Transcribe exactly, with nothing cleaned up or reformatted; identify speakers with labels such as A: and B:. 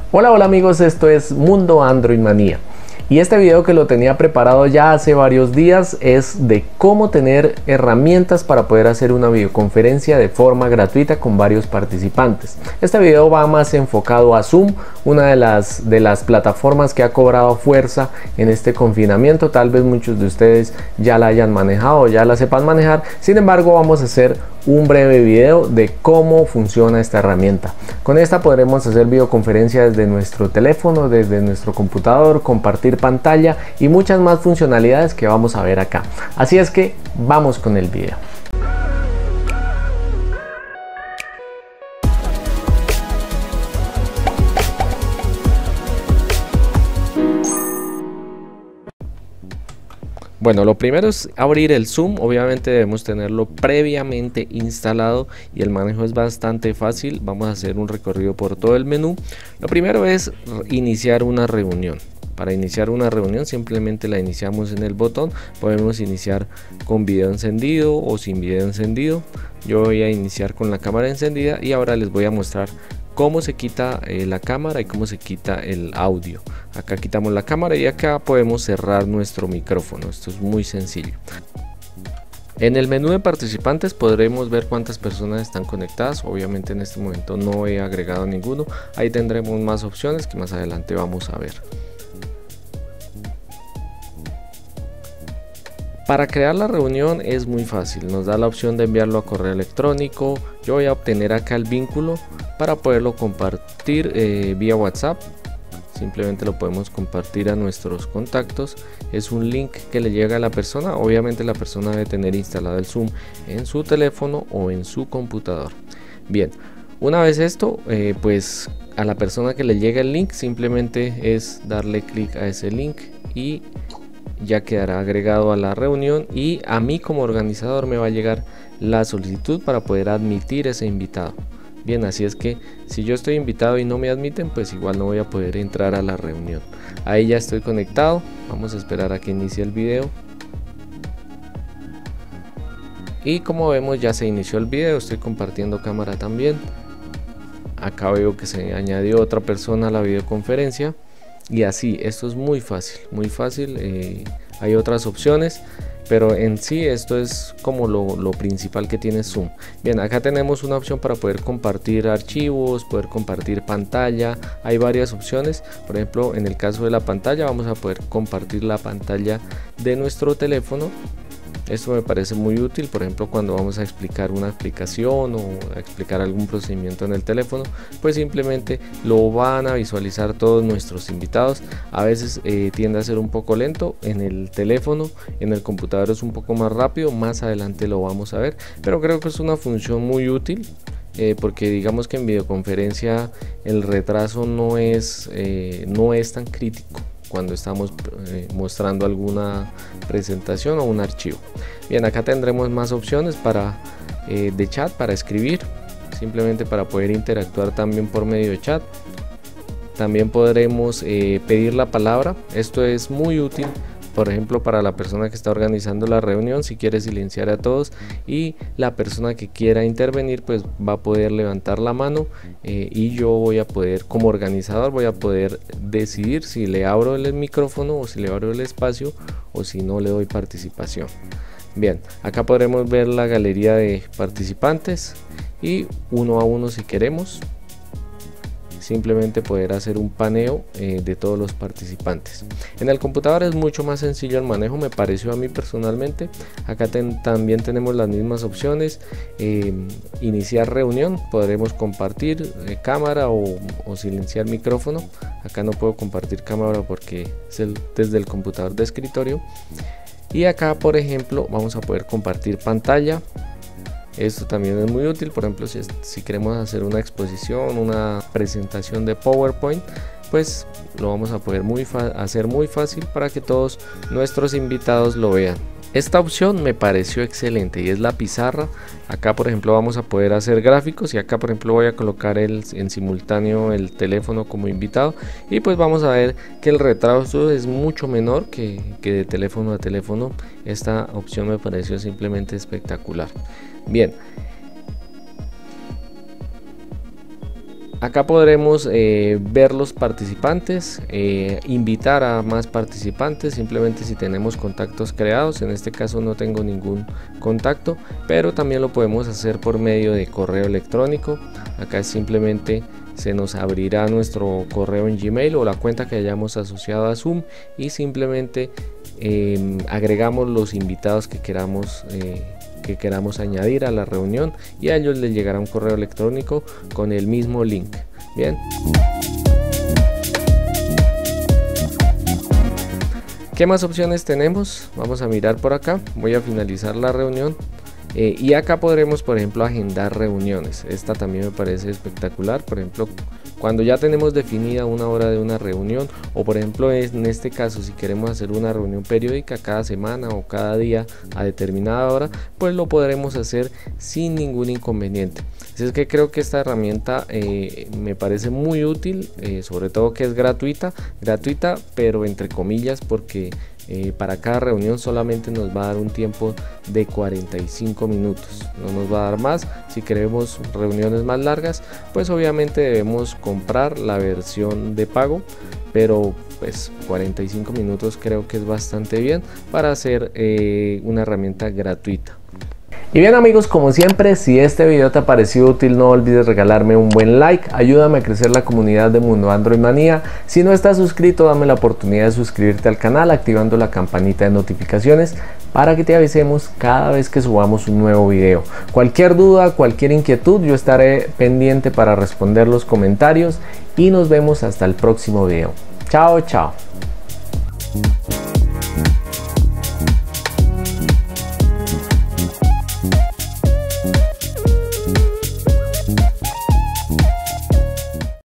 A: Hola, hola amigos, esto es Mundo Android Manía. Y este video que lo tenía preparado ya hace varios días es de cómo tener herramientas para poder hacer una videoconferencia de forma gratuita con varios participantes. Este video va más enfocado a Zoom, una de las, de las plataformas que ha cobrado fuerza en este confinamiento. Tal vez muchos de ustedes ya la hayan manejado o ya la sepan manejar. Sin embargo, vamos a hacer un breve video de cómo funciona esta herramienta. Con esta podremos hacer videoconferencias desde nuestro teléfono, desde nuestro computador, compartir pantalla y muchas más funcionalidades que vamos a ver acá. Así es que vamos con el video. Bueno, lo primero es abrir el Zoom. Obviamente debemos tenerlo previamente instalado y el manejo es bastante fácil. Vamos a hacer un recorrido por todo el menú. Lo primero es iniciar una reunión. Para iniciar una reunión simplemente la iniciamos en el botón. Podemos iniciar con video encendido o sin video encendido. Yo voy a iniciar con la cámara encendida y ahora les voy a mostrar cómo se quita eh, la cámara y cómo se quita el audio. Acá quitamos la cámara y acá podemos cerrar nuestro micrófono. Esto es muy sencillo. En el menú de participantes podremos ver cuántas personas están conectadas. Obviamente en este momento no he agregado ninguno. Ahí tendremos más opciones que más adelante vamos a ver. Para crear la reunión es muy fácil, nos da la opción de enviarlo a correo electrónico. Yo voy a obtener acá el vínculo para poderlo compartir eh, vía WhatsApp. Simplemente lo podemos compartir a nuestros contactos. Es un link que le llega a la persona. Obviamente la persona debe tener instalado el Zoom en su teléfono o en su computador. Bien, una vez esto, eh, pues a la persona que le llega el link simplemente es darle clic a ese link y ya quedará agregado a la reunión, y a mí como organizador me va a llegar la solicitud para poder admitir ese invitado. Bien, así es que si yo estoy invitado y no me admiten, pues igual no voy a poder entrar a la reunión. Ahí ya estoy conectado. Vamos a esperar a que inicie el video. Y como vemos ya se inició el video. Estoy compartiendo cámara también. Acá veo que se añadió otra persona a la videoconferencia. Y así, esto es muy fácil, muy fácil. Eh, hay otras opciones, pero en sí esto es como lo, lo principal que tiene Zoom. Bien, acá tenemos una opción para poder compartir archivos, poder compartir pantalla. Hay varias opciones. Por ejemplo, en el caso de la pantalla vamos a poder compartir la pantalla de nuestro teléfono. Esto me parece muy útil, por ejemplo, cuando vamos a explicar una aplicación o a explicar algún procedimiento en el teléfono, pues simplemente lo van a visualizar todos nuestros invitados. A veces eh, tiende a ser un poco lento en el teléfono, en el computador es un poco más rápido, más adelante lo vamos a ver, pero creo que es una función muy útil. Eh, porque digamos que en videoconferencia el retraso no es, eh, no es tan crítico cuando estamos eh, mostrando alguna presentación o un archivo. Bien, acá tendremos más opciones para eh, de chat, para escribir, simplemente para poder interactuar también por medio de chat. También podremos eh, pedir la palabra. Esto es muy útil, por ejemplo, para la persona que está organizando la reunión, si quiere silenciar a todos, y la persona que quiera intervenir pues va a poder levantar la mano eh, y yo voy a poder, como organizador, voy a poder decidir si le abro el micrófono o si le abro el espacio o si no le doy participación. Bien, acá podremos ver la galería de participantes y uno a uno si queremos. Simplemente poder hacer un paneo eh, de todos los participantes. En el computador es mucho más sencillo el manejo, me pareció a mí personalmente. Acá ten, también tenemos las mismas opciones. Eh, iniciar reunión, podremos compartir eh, cámara o, o silenciar micrófono. Acá no puedo compartir cámara porque es el, desde el computador de escritorio. Y acá, por ejemplo, vamos a poder compartir pantalla. Esto también es muy útil, por ejemplo, si, si queremos hacer una exposición, una presentación de PowerPoint, pues lo vamos a poder muy hacer muy fácil para que todos nuestros invitados lo vean. Esta opción me pareció excelente y es la pizarra. Acá por ejemplo vamos a poder hacer gráficos y acá por ejemplo voy a colocar el, en simultáneo el teléfono como invitado y pues vamos a ver que el retraso es mucho menor que, que de teléfono a teléfono. Esta opción me pareció simplemente espectacular. Bien, Acá podremos eh, ver los participantes, eh, invitar a más participantes, simplemente si tenemos contactos creados. En este caso no tengo ningún contacto, pero también lo podemos hacer por medio de correo electrónico. Acá simplemente se nos abrirá nuestro correo en Gmail o la cuenta que hayamos asociado a Zoom y simplemente eh, agregamos los invitados que queramos eh, que queramos añadir a la reunión y a ellos les llegará un correo electrónico con el mismo link. Bien, ¿qué más opciones tenemos? Vamos a mirar por acá. Voy a finalizar la reunión eh, y acá podremos, por ejemplo, agendar reuniones. Esta también me parece espectacular. Por ejemplo, cuando ya tenemos definida una hora de una reunión, o por ejemplo en este caso si queremos hacer una reunión periódica cada semana o cada día a determinada hora, pues lo podremos hacer sin ningún inconveniente. Así es que creo que esta herramienta eh, me parece muy útil, eh, sobre todo que es gratuita, gratuita pero entre comillas, porque Eh, para cada reunión solamente nos va a dar un tiempo de cuarenta y cinco minutos, no nos va a dar más. Si queremos reuniones más largas, pues obviamente debemos comprar la versión de pago, pero pues cuarenta y cinco minutos creo que es bastante bien para hacer eh, una herramienta gratuita. Y bien amigos, como siempre, si este video te ha parecido útil, no olvides regalarme un buen like, ayúdame a crecer la comunidad de Mundo Android Manía. Si no estás suscrito, dame la oportunidad de suscribirte al canal activando la campanita de notificaciones para que te avisemos cada vez que subamos un nuevo video. Cualquier duda, cualquier inquietud, yo estaré pendiente para responder los comentarios y nos vemos hasta el próximo video. Chao, chao.